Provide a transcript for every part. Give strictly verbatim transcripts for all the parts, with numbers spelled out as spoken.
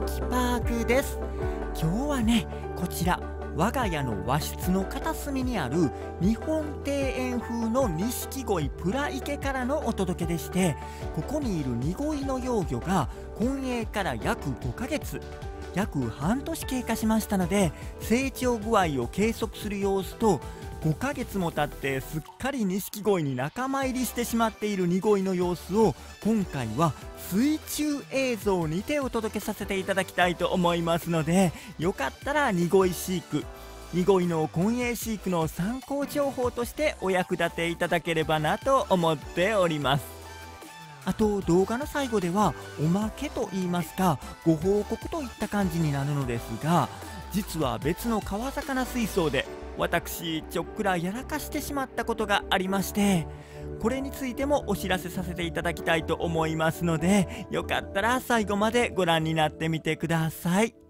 きパークです。今日はね、こちら我が家の和室の片隅にある日本庭園風の錦鯉プラ池からのお届けでして、ここにいるニゴイの幼魚が婚営から約ごかげつ、約半年経過しましたので、成長具合を計測する様子と、ごかげつも経ってすっかり錦鯉に仲間入りしてしまっているニゴイの様子を、今回は水中映像にてお届けさせていただきたいと思いますので、よかったらニゴイ飼育、ニゴイの婚営飼育の参考情報としてお役立ていただければなと思っております。あと動画の最後ではおまけといいますか、ご報告といった感じになるのですが、実は別の川魚水槽で私ちょっくらやらかしてしまったことがありまして、これについてもお知らせさせていただきたいと思いますので、よかったら最後までご覧になってみてください。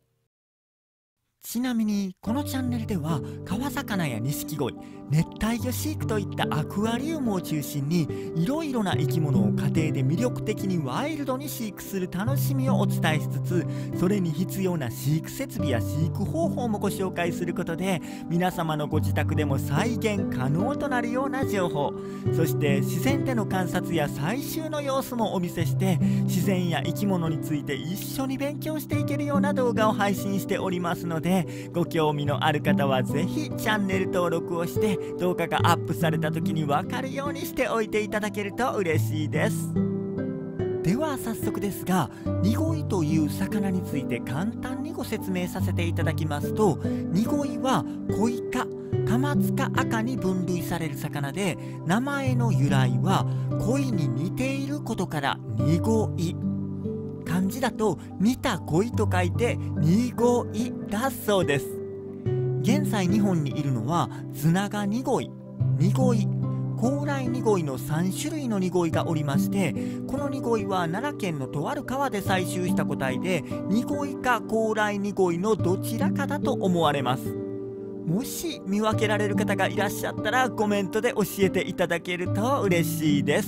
ちなみにこのチャンネルでは川魚や錦鯉、熱帯魚飼育といったアクアリウムを中心に、いろいろな生き物を家庭で魅力的にワイルドに飼育する楽しみをお伝えしつつ、それに必要な飼育設備や飼育方法もご紹介することで、皆様のご自宅でも再現可能となるような情報、そして自然での観察や採集の様子もお見せして、自然や生き物について一緒に勉強していけるような動画を配信しておりますので、ご興味のある方はぜひチャンネル登録をして、動画がアップされた時に分かるようにしておいていただけると嬉しいです。では早速ですが、ニゴイという魚について簡単にご説明させていただきますと、ニゴイはコイ科カマツカアカに分類される魚で、名前の由来は鯉に似ていることからニゴイ、漢字だと似た鯉と書いてニゴイだそうです。現在日本にいるのはズナガニゴイ、ニゴイ、高麗ニゴイのさんしゅるいのニゴイがおりまして、このニゴイは奈良県のとある川で採集した個体で、ニゴイか高麗ニゴイのどちらかだと思われます。もし見分けられる方がいらっしゃったらコメントで教えていただけると嬉しいです。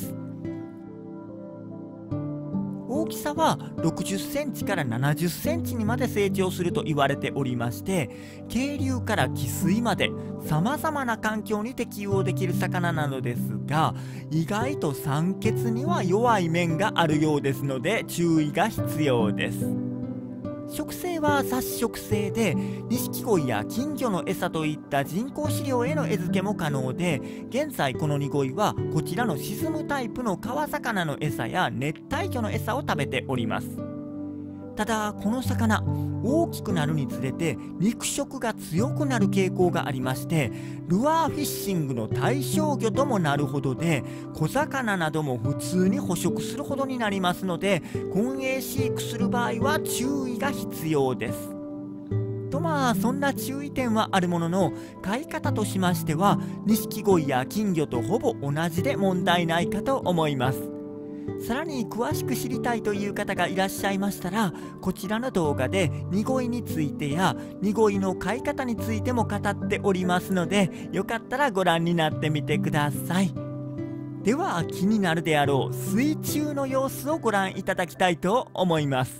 大きさはろくじゅっセンチからななじゅっセンチにまで成長すると言われておりまして、渓流から汽水までさまざまな環境に適応できる魚なのですが、意外と酸欠には弱い面があるようですので注意が必要です。食性は雑食性で、錦鯉や金魚の餌といった人工飼料への餌付けも可能で、現在このニゴイはこちらの沈むタイプの川魚の餌や熱帯魚の餌を食べております。ただこの魚、大きくなるにつれて肉食が強くなる傾向がありまして、ルアーフィッシングの対象魚ともなるほどで、小魚なども普通に捕食するほどになりますので、婚営飼育する場合は注意が必要です。とまあそんな注意点はあるものの、飼い方としましては錦鯉や金魚とほぼ同じで問題ないかと思います。さらに詳しく知りたいという方がいらっしゃいましたら、こちらの動画でニゴイについてやニゴイの飼い方についても語っておりますので、よかったらご覧になってみてください。では気になるであろう水中の様子をご覧いただきたいと思います。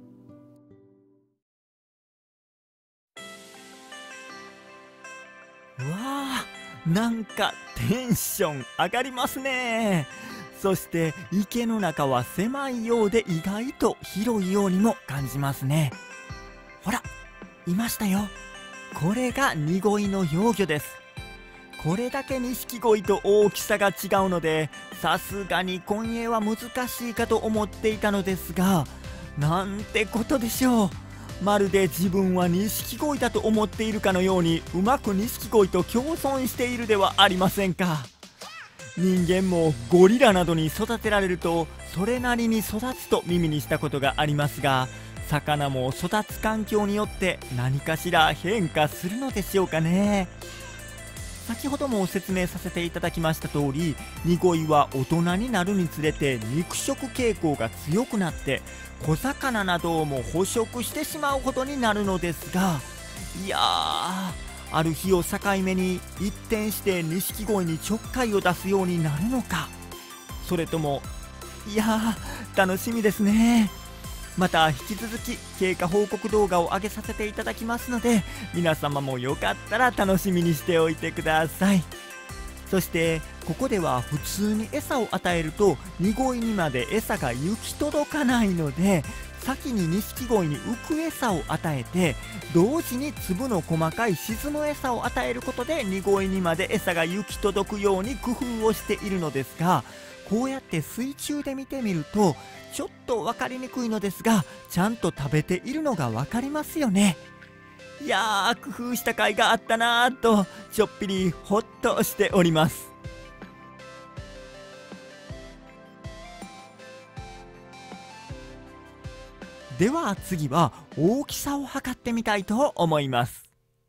わあ、なんかテンション上がりますね。そして池の中は狭いようで意外と広いようにも感じますね。ほら、いましたよ。これがニゴイの幼魚です。これだけ錦鯉と大きさが違うので、さすがに婚営は難しいかと思っていたのですが、なんてことでしょう。まるで自分は錦鯉だと思っているかのように、うまく錦鯉と共存しているではありませんか。人間もゴリラなどに育てられるとそれなりに育つと耳にしたことがありますが、魚も育つ環境によって何かしら変化するのでしょうかね。先ほども説明させていただきました通り、ニゴイは大人になるにつれて肉食傾向が強くなって、小魚などをも捕食してしまうほどになるのですが、いやー、ある日を境目に一転して錦鯉にちょっかいを出すようになるのか、それとも、いやー楽しみですね。 また引き続き経過報告動画を上げさせていただきますので、皆様もよかったら楽しみにしておいてください。そしてここでは普通に餌を与えると濁いにまで餌が行き届かないので、先に錦鯉に浮く餌を与えて、同時に粒の細かい沈む餌を与えることで濁いにまで餌が行き届くように工夫をしているのですが、こうやって水中で見てみるとちょっと分かりにくいのですが、ちゃんと食べているのが分かりますよね。いやー、工夫した甲斐があったなーとちょっぴりほっとしております。では次は大きさを測ってみたいと思います。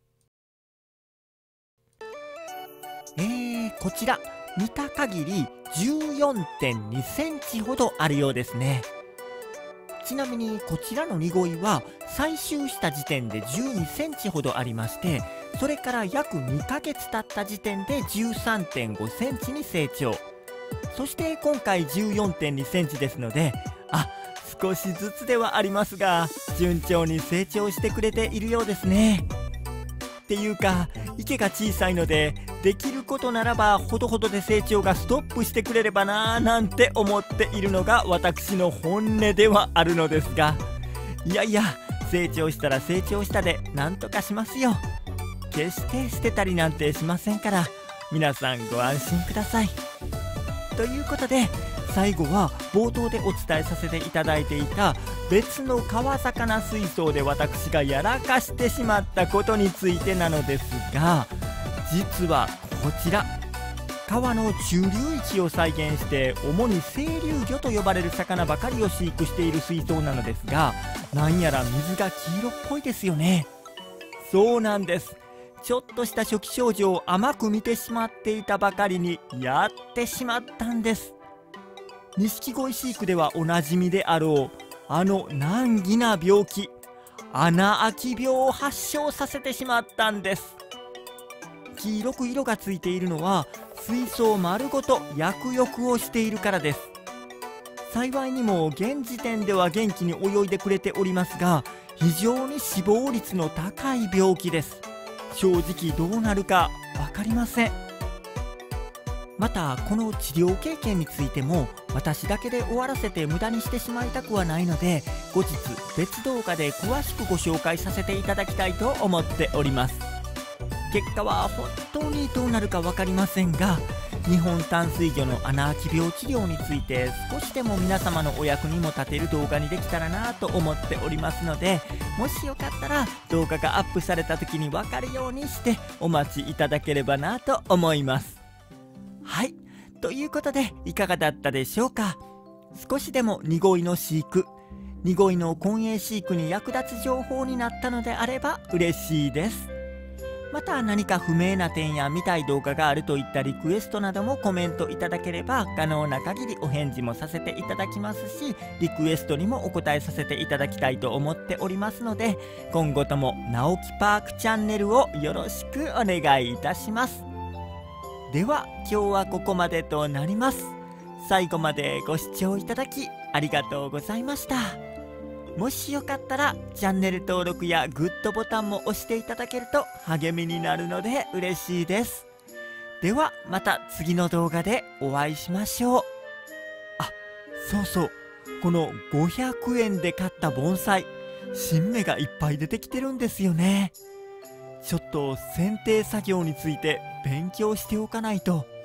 えー、こちら見た限り じゅうよんてんにセンチほどあるようですね。ちなみにこちらの濁いは採集した時点でじゅうにセンチほどありまして、それから約にかげつ経った時点で じゅうさんてんごセンチに成長。そして今回 じゅうよんてんにセンチですので、あ、少しずつではありますが順調に成長してくれているようですね。っていうか池が小さいので、できることならばほどほどで成長がストップしてくれればなーなんて思っているのが私の本音ではあるのですが、いやいや、成長したら成長したでなんとかしますよ。決して捨てたりなんてしませんから、皆さんご安心ください。ということで最後は冒頭でお伝えさせていただいていた別の川魚水槽で私がやらかしてしまったことについてなのですが、実はこちら川の中流域を再現して主に清流魚と呼ばれる魚ばかりを飼育している水槽なのですが、なんやら水が黄色っぽいですよね。そうなんです。ちょっとした初期症状を甘く見てしまっていたばかりにやってしまったんです。錦鯉飼育ではおなじみであろうあの難儀な病気、穴あき病を発症させてしまったんです。黄色く色がついているのは水槽丸ごと薬浴をしているからです。幸いにも現時点では元気に泳いでくれておりますが、非常に死亡率の高い病気です。正直どうなるか分かりません。またこの治療経験についても私だけで終わらせて無駄にしてしまいたくはないので、後日別動画で詳しくご紹介させていただきたいと思っております。結果は本当にどうなるか分かりませんが、日本淡水魚の穴あき病治療について少しでも皆様のお役にも立てる動画にできたらなと思っておりますので、もしよかったら動画がアップされた時に分かるようにしてお待ちいただければなと思います。はい、ということでいかがだったでしょうか。少しでも濁いの飼育、濁いの混泳飼育に役立つ情報になったのであれば嬉しいです。また何か不明な点や見たい動画があるといったリクエストなどもコメントいただければ可能な限りお返事もさせていただきますし、リクエストにもお答えさせていただきたいと思っておりますので、今後とも直木パークチャンネルをよろしくお願いいたします。では今日はここまでとなります。最後までご視聴いただきありがとうございました。もしよかったらチャンネル登録やグッドボタンも押していただけると励みになるので嬉しいです。ではまた次の動画でお会いしましょう。あ、そうそう、このごひゃくえんで買った盆栽、新芽がいっぱい出てきてるんですよね。ちょっと剪定作業について勉強しておかないと。